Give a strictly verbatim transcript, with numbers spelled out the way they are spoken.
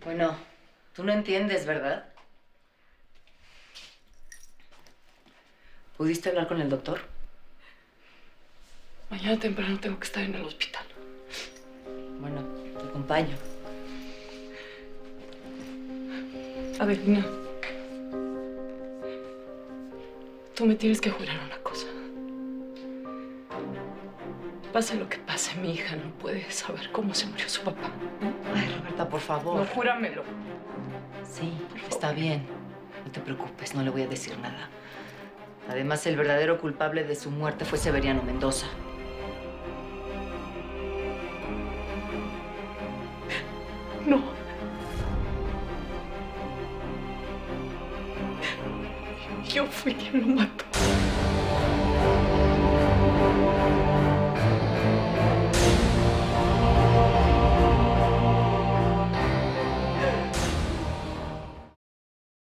Bueno, tú no entiendes, ¿verdad? ¿Pudiste hablar con el doctor? Mañana temprano tengo que estar en el hospital. Bueno, te acompaño. Adelina, tú me tienes que jurar una cosa. Pase lo que pase, mi hija no puede saber cómo se murió su papá. Ay, Roberta, por favor. No, júramelo. Sí, está bien. No te preocupes, no le voy a decir nada. Además, el verdadero culpable de su muerte fue Severiano Mendoza. No. Yo fui quien lo mató.